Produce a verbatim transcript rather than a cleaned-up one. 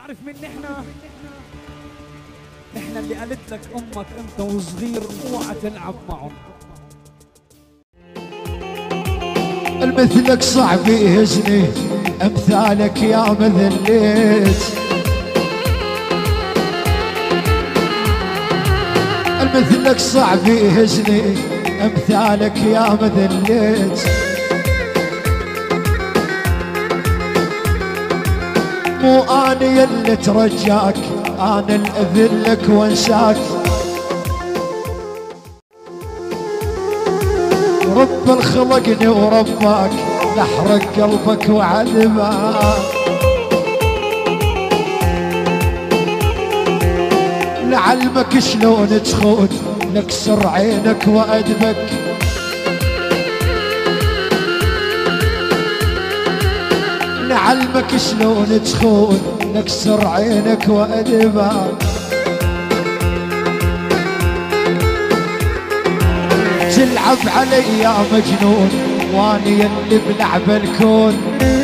تعرف من احنا؟ احنا اللي قالت لك امك انت وصغير اوعى تلعب معهم. المثلك صعب يهزني امثالك يا مذليت، المثلك صعب يهزني امثالك يا مذليت، مو انا يلي ترجاك انا الاذلك وانساك، رب الخلقني ورباك نحرق قلبك وعذبك، نعلمك شلون تخون نكسر عينك وأدبك، نعلمك شلون تخون نكسر عينك وأدبك، تلعب علي يا مجنون واني اللي بلعب الكون،